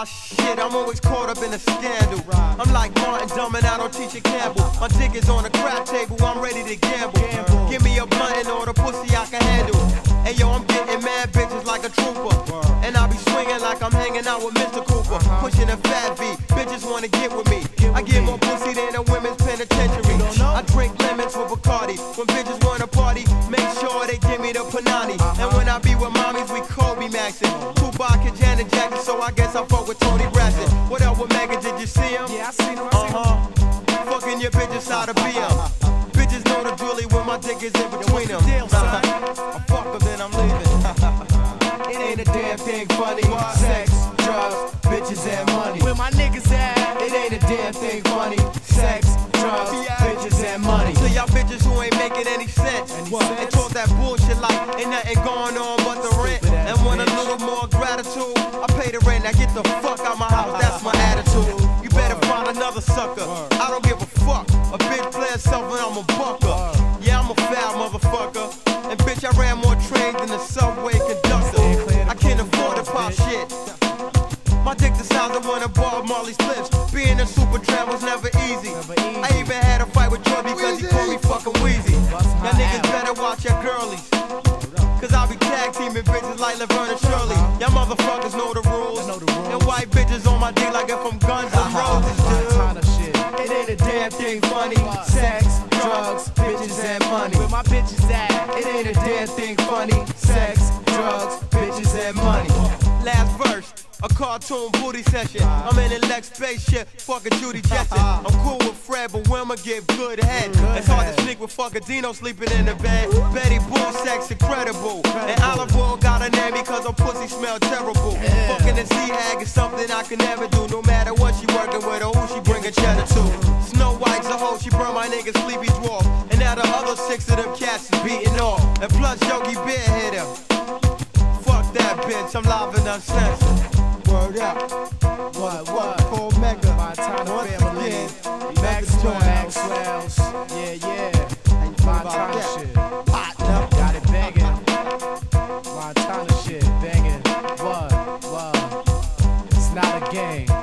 Ah shit, I'm always caught up in a scandal. I'm like Martin dumbing out on Teacher Campbell. My dick is on the crap table, I'm ready to gamble. Give me a blunt and all the pussy I can handle. Hey yo, I'm getting mad bitches like a trooper. And I be swinging like I'm hanging out with Mr. Cooper. Pushing a fat V, bitches wanna get with me. I get more pussy than a women's penitentiary. I drink lemons with Bacardi. When bitches wanna party, make sure they give me the Panani. And when I be with mommies, we Kobe Maxin. Tupac and Janet Jackson, so I guess I fuck with Tony Braxton. What up with Megan, did you see him? Yeah, I seen him. Fucking your bitches out of BM. Bitches know the drilly when my dick is in between them. I fuck them, then I'm leaving. It ain't a damn thing funny. Sex, drugs, bitches and money. Where my niggas at? It ain't a damn thing funny. Sex, drugs, bitches and money. To y'all bitches who ain't making any sense. And talk that bullshit like ain't nothing going on but the rent. And want a little more gratitude, I pay the rent. Now get the fuck out my house, that's my attitude. You better find another sucker. I don't give a fuck. A bitch play herself and I'm a bucker. Yeah, I'm a foul motherfucker. And bitch, I ran more trains than the subway conductor. I can't afford to pop shit. My dick the size of one of Bob Marley's lips. Being a super tramp was never easy. I even had a fight with Joy because he called me fucking Wheezy. Y'all niggas better watch your girlies. Cause I be tag teaming bitches like Laverne and Shirley. Y'all motherfuckers know the rules. And white bitches on my dick like if I'm Guns N' Roses, dude. It ain't a damn thing funny. Sex, drugs, bitches and money. Where my bitches at? It ain't a damn thing funny. Sex, drugs, bitches and money. Last verse. A cartoon booty session. I'm in a Lex spaceship, fucking Judy Jetson. I'm cool with Fred, but Wilma give good head. It's hard to sneak with fucking Dino sleeping in the bed. Betty Boo, sex incredible. And Olive Oil got a name because her pussy smell terrible. Fucking a C-hag is something I can never do, no matter what she working with or who she bringing cheddar to. Snow White's a hoe, she burned my nigga Sleepy Dwarf. And now the other 6 of them cats is beating off. And plus Yogi Bear hit him. Fuck that bitch, I'm live and uncensored. Word up. What? Paul Mecca. Montana family. Maxwell's. Yeah. Montana shit. Got it banging. Montana shit banging. What? It's not a game.